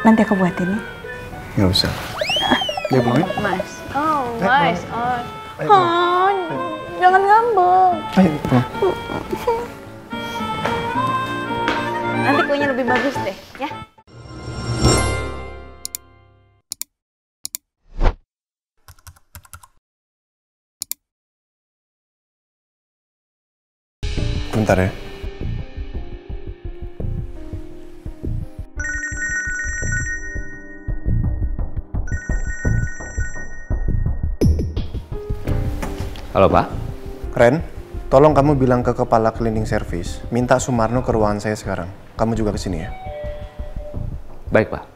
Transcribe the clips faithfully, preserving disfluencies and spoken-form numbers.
Nanti aku buatin ya. Nggak usah. Dia pulang ya? Mas. Oh, Eh, Mas. pulang. Oh. Ayo, Oh, jangan ngambek. Ayo, pulang. Nanti kuenya lebih bagus deh, ya. Bentar ya. Halo Pak. Ren, tolong kamu bilang ke kepala cleaning service, minta Sumarno ke ruangan saya sekarang. Kamu juga kesini ya. Baik Pak.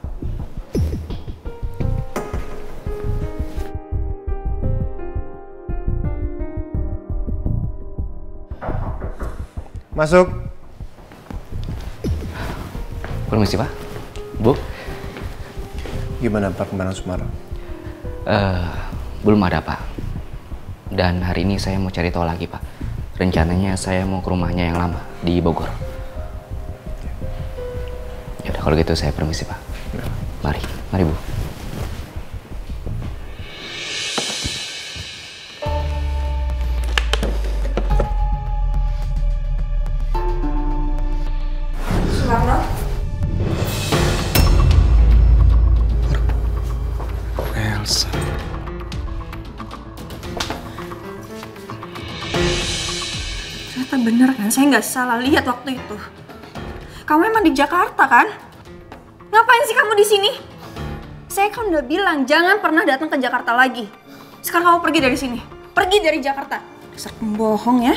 Masuk. Permisi Pak. Bu. Gimana perkembangan Sumarno? Uh, belum ada Pak. Dan hari ini saya mau cari tahu lagi Pak. Rencananya saya mau ke rumahnya yang lama di Bogor. Ya udah kalau gitu saya permisi Pak. Ya. Mari, mari Bu. Sumarno. Elsa. Ternyata bener kan, saya nggak salah lihat waktu itu. Kamu emang di Jakarta kan? Ngapain sih kamu di sini? Saya kan udah bilang jangan pernah datang ke Jakarta lagi. Sekarang kamu pergi dari sini, pergi dari Jakarta. Dasar pembohong ya.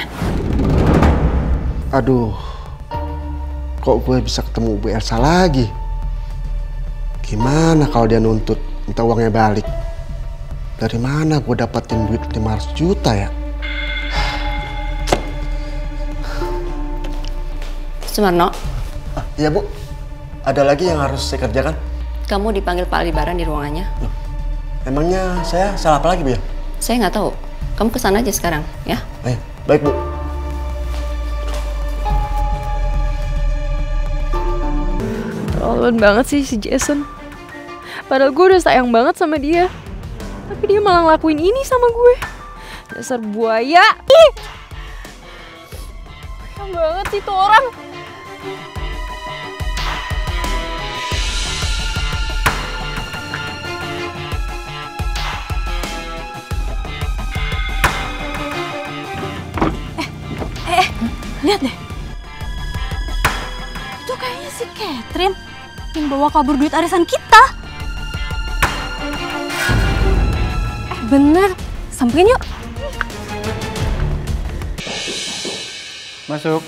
Aduh, kok gue bisa ketemu Bu Elsa lagi? Gimana kalau dia nuntut minta uangnya balik? Dari mana gue dapetin duit lima ratus juta ya? Sumarno, Ah, iya Bu, ada lagi yang harus saya kerjakan? kamu dipanggil Pak Aldebaran di ruangannya. Loh, emangnya saya salah apa lagi Bu ya? Saya nggak tahu. Kamu kesana aja sekarang, ya? Ayo, baik Bu. Keterlaluan banget sih si Jason. Padahal gue udah sayang banget sama dia. Tapi dia malah ngelakuin ini sama gue. Dasar buaya. Ih! Buaya banget sih tuh orang. Eh, lihat deh. Itu kayaknya si Catherine yang bawa kabur duit arisan kita. Eh, bener. Samperin yuk. Masuk.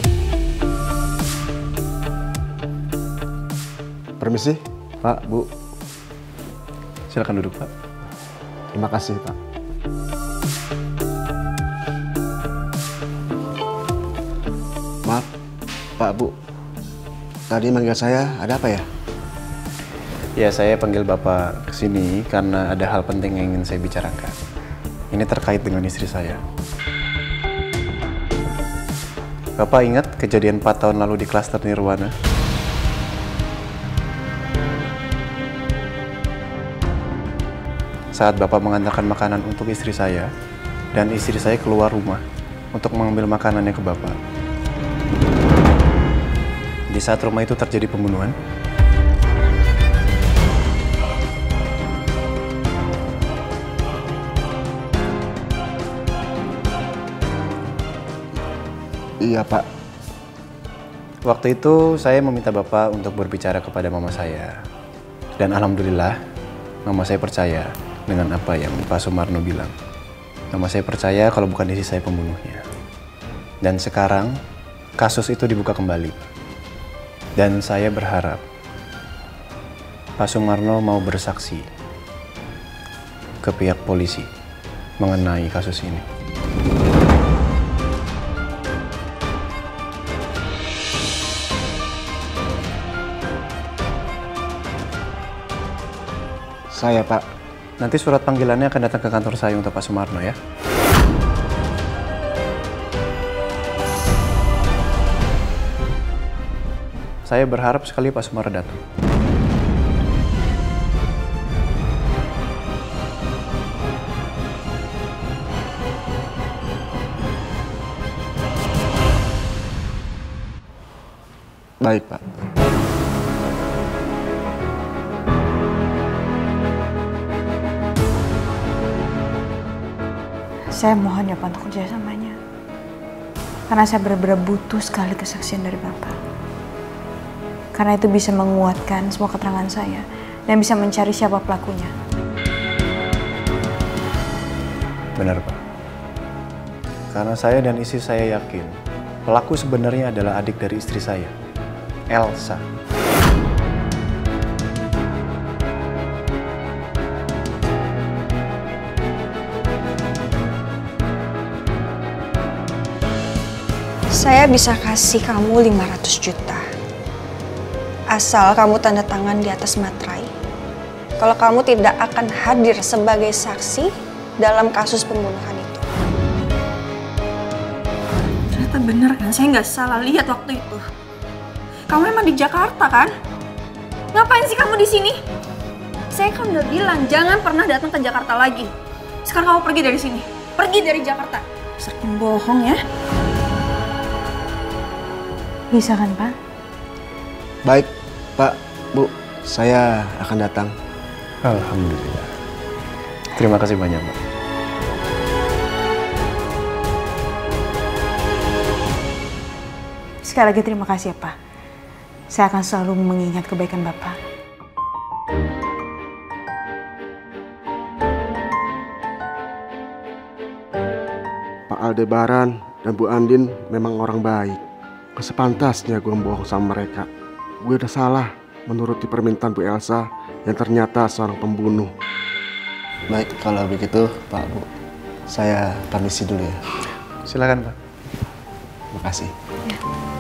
Permisi, Pak, Bu. Silakan duduk, Pak. terima kasih Pak. Maaf, Pak, Bu. Tadi manggil saya, ada apa ya? Ya, saya panggil Bapak ke sini karena ada hal penting yang ingin saya bicarakan. Ini terkait dengan istri saya. Bapak ingat kejadian empat tahun lalu di klaster Nirwana? Saat Bapak mengantarkan makanan untuk istri saya, dan istri saya keluar rumah untuk mengambil makanannya ke Bapak. Di saat rumah itu terjadi pembunuhan, Iya Pak. waktu itu saya meminta Bapak untuk berbicara kepada mama saya. Dan alhamdulillah, mama saya percaya dengan apa yang Pak Sumarno bilang. Mama saya percaya kalau bukan istri saya pembunuhnya. Dan sekarang, kasus itu dibuka kembali. Dan saya berharap Pak Sumarno mau bersaksi ke pihak polisi mengenai kasus ini. Saya Pak. Nanti surat panggilannya akan datang ke kantor saya untuk Pak Sumarno ya. Saya berharap sekali Pak Sumarno datang. Baik, Pak. Saya mohon ya Pak untuk kerjasamanya. Karena saya benar-benar butuh sekali kesaksian dari Bapak. Karena itu bisa menguatkan semua keterangan saya dan bisa mencari siapa pelakunya. Benar, Pak. Karena saya dan istri saya yakin pelaku sebenarnya adalah adik dari istri saya, Elsa. Saya bisa kasih kamu lima ratus juta. Asal kamu tanda tangan di atas materai. Kalau kamu tidak akan hadir sebagai saksi dalam kasus pembunuhan itu. Ternyata bener kan, saya nggak salah lihat waktu itu. Kamu emang di Jakarta kan? Ngapain sih kamu di sini? Saya kan udah bilang jangan pernah datang ke Jakarta lagi. Sekarang kamu pergi dari sini. Pergi dari Jakarta. Saking bohong ya. Bisa kan, Pak? Baik, Pak, Bu. Saya akan datang. Alhamdulillah. Terima kasih banyak, Pak. Sekali lagi terima kasih ya, Pak. Saya akan selalu mengingat kebaikan Bapak. Pak Aldebaran dan Bu Andin memang orang baik. Sepantasnya gue bohong sama mereka. Gue udah salah menuruti permintaan Bu Elsa yang ternyata seorang pembunuh. Baik, kalau begitu Pak Bu, saya permisi dulu ya. Silakan, Pak. Terima kasih. Ya.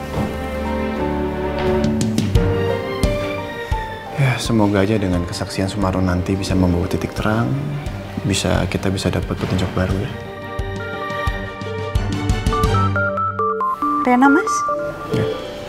Ya, semoga aja dengan kesaksian Sumarno nanti bisa membawa titik terang, bisa kita bisa dapat petunjuk baru ya. Rena, Mas? Ya.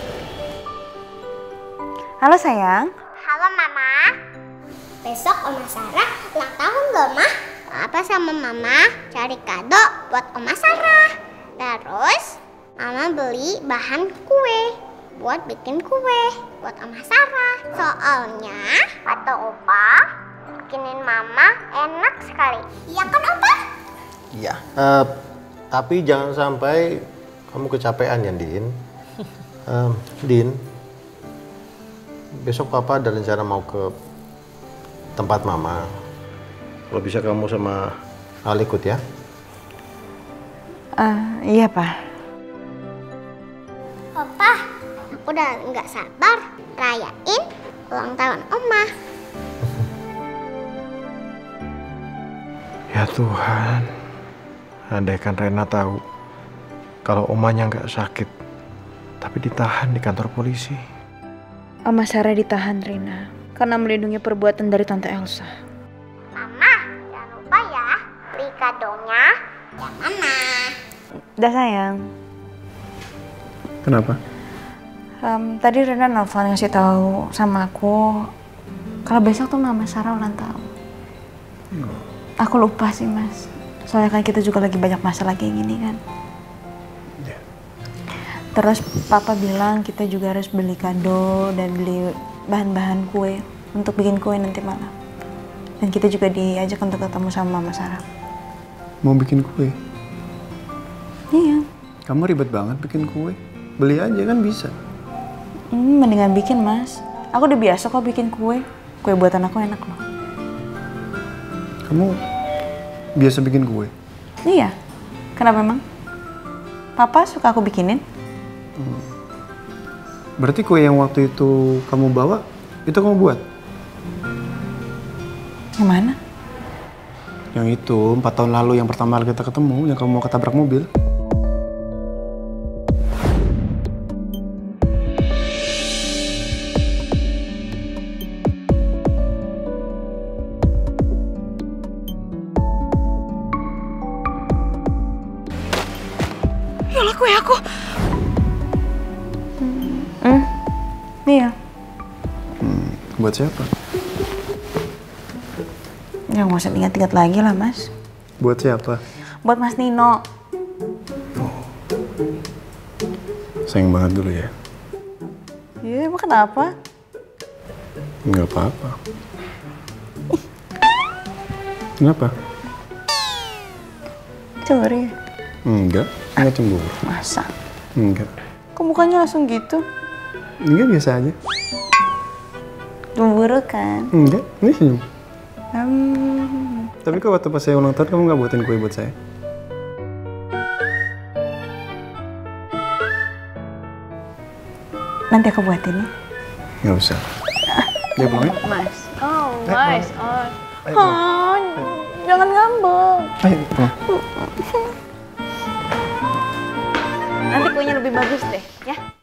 Halo sayang. Halo Mama. Besok Oma Sarah ulang tahun loh, Mah. Papa sama Mama cari kado buat Oma Sarah. Terus Mama beli bahan kue buat bikin kue buat Oma Sarah. Soalnya kata Opa bikinin Mama enak sekali. Iya kan Opa? Iya. Uh, tapi jangan sampai kamu kecapean ya, Din. Uh, Din, besok Papa ada rencana mau ke tempat Mama. Kalau bisa kamu sama Al ikut ya. Uh, iya, Pak. Opa, aku udah nggak sabar rayain ulang tahun Oma. Ya Tuhan, andaikan Rena tahu kalau omanya nggak sakit, tapi ditahan di kantor polisi. Oma Sarah ditahan, Rina, karena melindungi perbuatan dari Tante Elsa. Mama, jangan lupa ya, beli kadonya yang mana. Udah sayang. Kenapa? Um, tadi Rina nelfon ngasih tahu sama aku kalau besok tuh Mama Sarah ulang tahun. Hmm. Aku lupa sih, Mas. Soalnya kan kita juga lagi banyak masalah kayak gini kan. Yeah. Terus Papa bilang kita juga harus beli kado dan beli bahan-bahan kue untuk bikin kue nanti malam. Dan kita juga diajak untuk ketemu sama Mama Sarah. Mau bikin kue? Iya. Kamu ribet banget bikin kue. Beli aja kan bisa. Hmm, mendingan bikin, Mas. Aku udah biasa kok bikin kue. Kue buatan aku enak loh. Kamu biasa bikin kue? Iya. Kenapa emang? Papa suka aku bikinin? Hmm. Berarti kue yang waktu itu kamu bawa, itu kamu buat? Yang mana? Yang itu, empat tahun lalu yang pertama kali kita ketemu, yang kamu mau ketabrak mobil. Yalah, kue aku. Hmm, iya. Hmm, buat siapa? Ya nggak usah ingat-ingat lagi lah, Mas. Buat siapa? Buat Mas Nino. Oh. Sayang banget dulu ya. Iya kenapa? Nggak apa-apa. Kenapa? Cemburu ya? Enggak, enggak cemburu. Masa? Enggak. Kok mukanya langsung gitu? Enggak, biasa aja. Cemburu kan? Enggak, ini senyum. Hmm. Tapi kok waktu pas saya ulang tahun kamu nggak buatin kue buat saya? Nanti aku buatin ya. Nggak usah. Dia pulang ya? Mas. Oh, Eh, nice. pulang. Oh. Ayo pulang. Oh, jangan ngambek. Ayo pulang. Nanti kuenya lebih bagus deh, ya.